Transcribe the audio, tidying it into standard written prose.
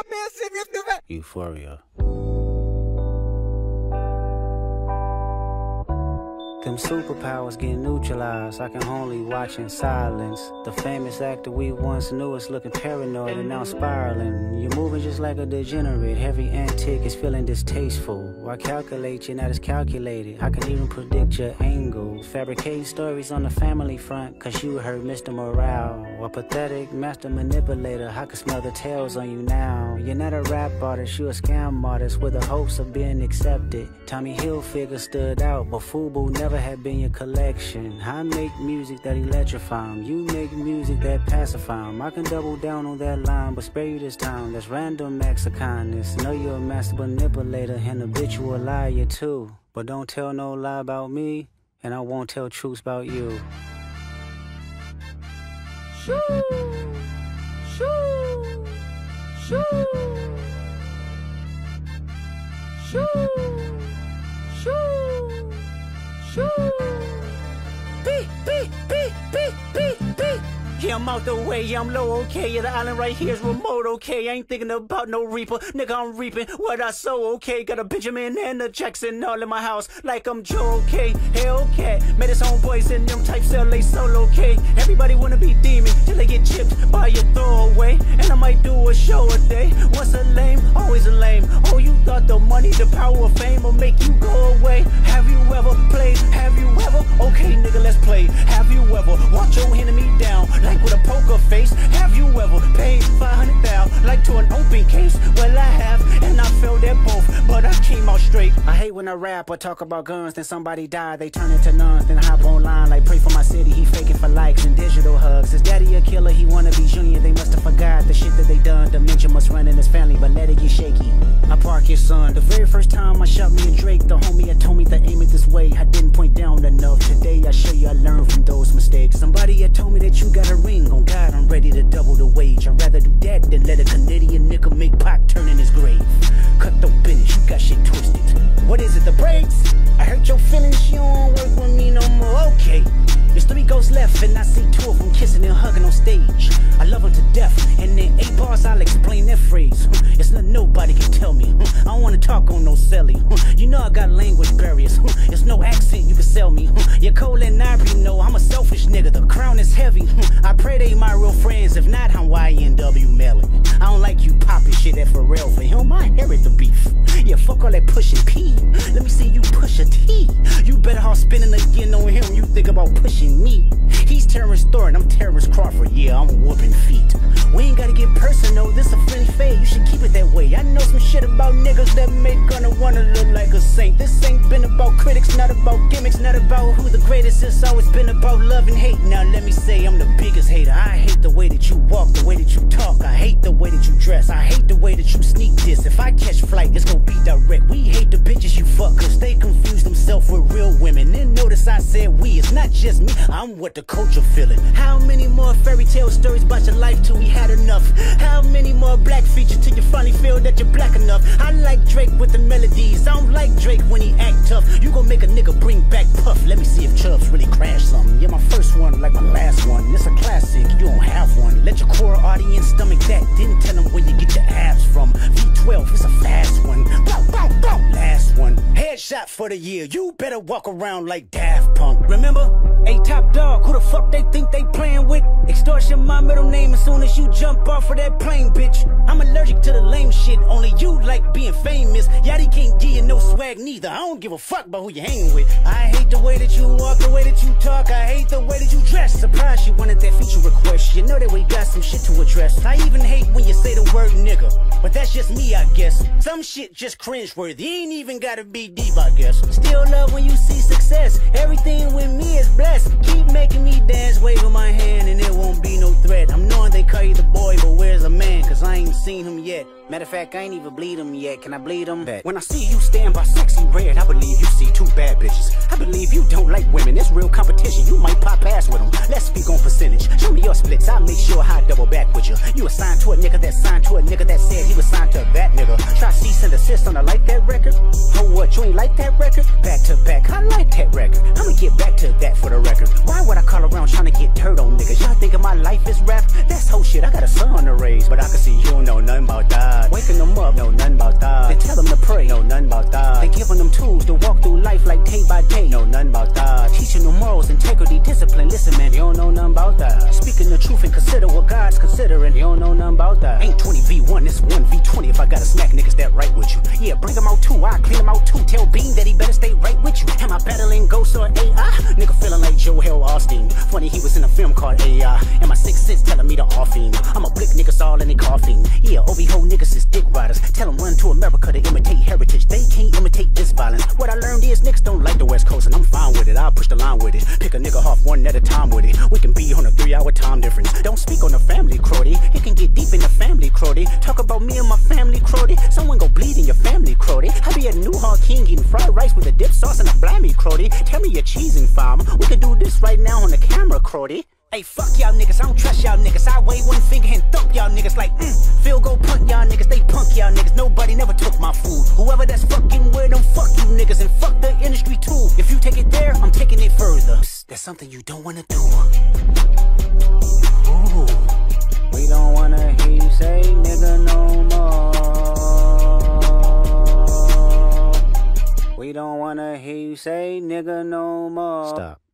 Euphoria. Them superpowers get neutralized. I can only watch in silence. The famous actor we once knew is looking paranoid and now spiraling. You're moving just like a degenerate. Every antic is feeling distasteful. Why calculate? You're not as calculated. I can even predict your angle. Fabricating stories on the family front, cause you heard Mr. Morale. A pathetic master manipulator. I can smell the tails on you now. You're not a rap artist, you're a scam artist with the hopes of being accepted. Tommy Hilfiger stood out, but FUBU never had been your collection. I make music that electrify 'em. You make music that pacify 'em. I can double down on that line, but spare you this time. That's random acts of kindness. Know you're a master manipulator and habitual liar too. But don't tell no lie about me, and I won't tell truths about you. Shoo! Shoo! Shoo! Shoo! Shoo! Shoo! Beep, beep, beep, beep, beep, beep. Yeah, I'm out the way, yeah, I'm low, okay. Yeah, the island right here is remote, okay. I ain't thinking about no reaper, nigga, I'm reaping what I sow, okay. Got a Benjamin and a Jackson all in my house, like I'm Joe, okay. Hellcat, met his homeboys in them types LA solo, okay. Everybody wanna be demon till they get chipped by your throwaway. And I might do a show a day. Once a lame, always a lame. Oh, you thought the money, the power of fame will make you go away? Have you ever played? Have you ever? Okay, nigga, let's play. Have you ever walked your enemy down like with a poker face? Have you ever paid 500,000 like to an open case? Well, I have, and I failed at both, but I came out straight. I hate when a rapper talk about guns, then somebody die, they turn into nuns, then hop online like pray for my city. He faking for likes and digital hugs. His daddy a killer, he wanna be Junior. They must have forgot the shit that they done. Dementia must run in his family, but let it get shaky. I park your son. The very first time I shot me and Drake, the homie had told me to aim it this way. I didn't point down enough. Today I show you I learned from those mistakes. Somebody had told me that you got a ring. On God, I'm ready to double the wage. I'd rather do that than let a Canadian nigga make Pac turn in his grave. Cut the business, you got shit twisted. What is it, the brakes? I hurt your feelings, you don't work with me no more. Okay, there's 3 ghosts left and I see 2 of them kissing and hugging on stage. I love them to death, and in 8 bars I'll explain that phrase. It's nothing nobody can tell me. I don't wanna talk on no celly. You know I got language barriers. It's no accent you can sell me. You're cold and ivory, you know I'm a selfish nigga. The crown is heavy. I pray they my real friends. If not, I'm YNW Melly. I don't like you popping shit at Pharrell. For him, I inherit the beef. Yeah, fuck all that pushing P. Let me see you push a T. You better off spinning again on him. You think about pushing me. He's Terrence Thornton, I'm Terrence Crawford. Yeah, I'm whooping feet. We ain't gotta get personal, this a friendly fade. You should keep it that way. I know some shit about niggas that make gonna wanna look like a saint. This ain't been about critics, not about gimmicks, not about who the greatest. It's always been about love and hate. Now let me say I'm the biggest hater. I hate the way that you walk, the way that you talk. I hate the way that you dress. I hate the way that you sneak this. If I catch flight, it's gonna be direct. We hate the bitches you fuck, cause they confuse themselves with real women. Then notice I said we, it's not just me. I'm what the culture feeling. How many more fairy tale stories about your life till we had enough? How many more black features till you finally feel that you're black enough? I like Drake with the melodies. I don't like Drake when he act tough. You gon' make a nigga bring back Puff. Let me see if Chubbs really crashed something. You're my first one like my last one. It's a classic, you don't have one. Let your core audience stomach that. Then tell them where you get your abs from. V12, it's a fast one. Bow, bow, bow. Last one. Headshot for the year. You better walk around like Daft Punk. Remember? Hey, Top Dog, who the fuck they think they playing with? Extortion my middle name as soon as you jump off of that plane, bitch. I'm allergic to the lame shit, only you like being famous. Yachty can't give you no swag neither. I don't give a fuck about who you hang with. I hate the way that you walk, the way that you talk. I hate the way that you dress. Surprised you wanted that feature request. You know that we got some shit to address. I even hate when you say the word nigga, but that's just me, I guess. Some shit just cringeworthy, ain't even gotta be deep, I guess. Still love when you see success. Everything with me is blessed. Keep making me dance, waving my hand, and it won't be no threat. I'm knowing they call you the boy, but where's the man? Cause I ain't seen him yet. Matter of fact, I ain't even bleed him yet. Can I bleed him? When I see you stand by sexy red, I believe you see 2 bad bitches. I believe you don't like women, it's real competition. You might pop ass with them. Let's speak on percentage. Show me your splits, I'll make sure I double back with you. You assigned to a nigga that signed to a nigga that said he was signed to that nigga. Try cease and desist on a like that record. Oh, what, you ain't like that record? Back to back, I like that record. I'ma get back to that for the record. Why would I call around trying to get dirt on niggas? Y'all thinking my life is rap? That's whole shit, I got a son to raise, but I can see you don't know nothing about that. Wake bring him out too, I clean him out too. Tell Bean that he better stay right with you. Am I battling ghosts or AI? Nigga feeling like Joel Austin. Funny he was in a film called AI. And my 6 cents telling me to offing. I'm a blick niggas all in they coughing. Yeah, OVO niggas is dick riders. Tell them run to America to imitate heritage. They can't imitate this violence. What I learned is niggas don't like the West Coast, and I'm fine with it. I'll push the line with it. Pick a nigga off one at a time with it. We can be on a 3-hour time difference. Don't speak on the family, Crody. It can get deep in the family, Crody. Talk about me and my family, Crody. Someone go bleed in your family, Crody. I be at New Hall King eating fried rice with a dip sauce and a blammy, Crody. Tell me your cheesing farm. We can do this right now on the camera, Crody. Hey, fuck y'all niggas, I don't trust y'all niggas. I wave one finger and thump y'all niggas like, Phil go punt y'all niggas, they punk y'all niggas. Nobody never took my food. Whoever that's fucking with them, fuck you niggas, and fuck the industry too. If you take it there, I'm taking it further. Psst, that's something you don't wanna do. Ooh, we don't wanna hear you say nigga no more. We don't wanna hear you say nigga no more. Stop.